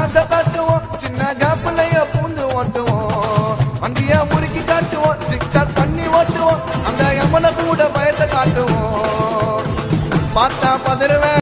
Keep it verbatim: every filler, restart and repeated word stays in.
மாச காட்டுவோம் சின்ன கேப்லய பூந்து ஓட்டுவோம் வண்டிய முறுக்கி காட்டுவோம் சிக்ஸா தண்ணி ஓட்டுவோம் அந்த யமனை கூட பயத்தை காட்டுவோம் பார்த்தா பதறுவேன்